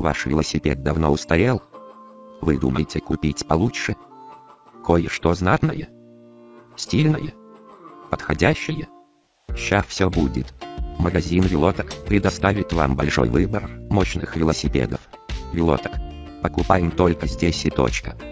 Ваш велосипед давно устарел? Вы думаете купить получше? Кое-что знатное? Стильное? Подходящее? Ща все будет. Магазин Велоток предоставит вам большой выбор мощных велосипедов. Велоток. Покупаем только здесь и точка.